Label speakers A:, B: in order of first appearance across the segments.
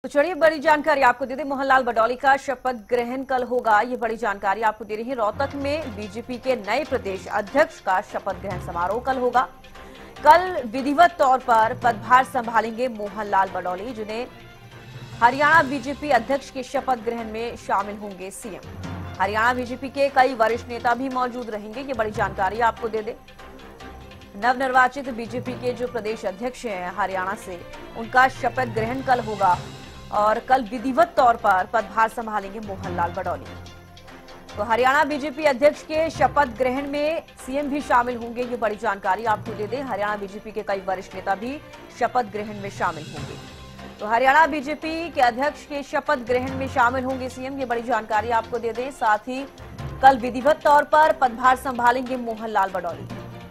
A: तो चलिए बड़ी जानकारी आपको दे दें। मोहनलाल बडौली का शपथ ग्रहण कल होगा। ये बड़ी जानकारी आपको दे रही है। रोहतक में बीजेपी के नए प्रदेश अध्यक्ष का शपथ ग्रहण समारोह कल होगा। कल विधिवत तौर पर पदभार संभालेंगे मोहनलाल बडौली, जिन्हें हरियाणा बीजेपी अध्यक्ष के शपथ ग्रहण में शामिल होंगे सीएम। हरियाणा बीजेपी के कई वरिष्ठ नेता भी मौजूद रहेंगे। ये बड़ी जानकारी आपको दे दें। नवनिर्वाचित बीजेपी के जो प्रदेश अध्यक्ष हैं हरियाणा से, उनका शपथ ग्रहण कल होगा और कल विधिवत तौर पर पदभार संभालेंगे मोहनलाल बडौली। तो हरियाणा बीजेपी अध्यक्ष के शपथ ग्रहण में सीएम भी शामिल होंगे। ये बड़ी जानकारी आपको दे दें। हरियाणा बीजेपी के कई वरिष्ठ नेता भी शपथ ग्रहण में शामिल होंगे। तो हरियाणा बीजेपी के अध्यक्ष के शपथ ग्रहण में शामिल होंगे सीएम। ये बड़ी जानकारी आपको दे दें। साथ ही कल विधिवत तौर पर पदभार संभालेंगे मोहनलाल बडौली।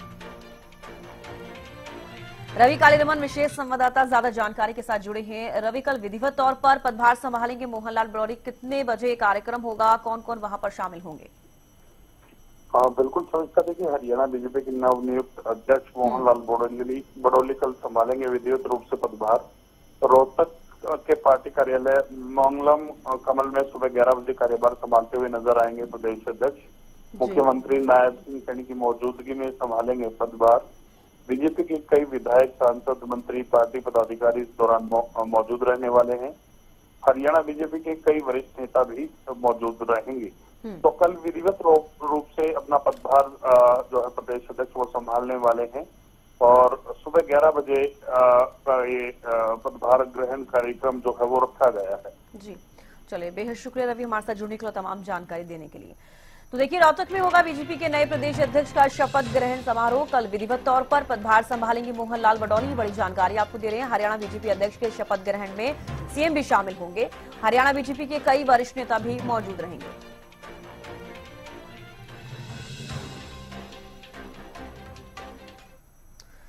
A: रवि कालीरमन विशेष संवाददाता ज्यादा जानकारी के साथ जुड़े हैं। रवि, कल विधिवत तौर पर पदभार संभालेंगे मोहनलाल बडौली, कितने बजे कार्यक्रम होगा, कौन कौन वहां पर शामिल होंगे?
B: हाँ बिल्कुल समझता देखिए, हरियाणा बीजेपी के नवनियुक्त अध्यक्ष मोहनलाल बडौली कल संभालेंगे विधिवत रूप से पदभार। रोहतक के पार्टी कार्यालय मंगलम कमल में सुबह 11 बजे कार्यभार संभालते हुए नजर आएंगे प्रदेश अध्यक्ष। मुख्यमंत्री नायब सिंह सैनी की मौजूदगी में संभालेंगे पदभार। बीजेपी के कई विधायक, सांसद, मंत्री, पार्टी पदाधिकारी इस दौरान मौजूद रहने वाले हैं। हरियाणा बीजेपी के कई वरिष्ठ नेता भी मौजूद रहेंगे। तो कल विधिवत रूप से अपना पदभार जो है प्रदेश अध्यक्ष वो संभालने वाले हैं और सुबह 11 बजे ये पदभार ग्रहण कार्यक्रम जो है वो रखा गया है।
A: जी चलिए, बेहद शुक्रिया रवि हमारे साथ जुड़ने के लिए, तमाम जानकारी देने के लिए। तो देखिए, रोहतक में होगा बीजेपी के नए प्रदेश अध्यक्ष का शपथ ग्रहण समारोह। कल विधिवत तौर पर पदभार संभालेंगे मोहनलाल बडौली। बड़ी जानकारी आपको दे रहे हैं। हरियाणा बीजेपी अध्यक्ष के शपथ ग्रहण में सीएम भी शामिल होंगे। हरियाणा बीजेपी के कई वरिष्ठ नेता भी मौजूद रहेंगे।